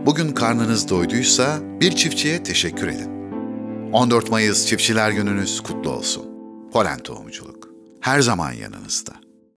Bugün karnınız doyduysa bir çiftçiye teşekkür edin. 14 Mayıs Çiftçiler Gününüz kutlu olsun. Polen Tohumculuk her zaman yanınızda.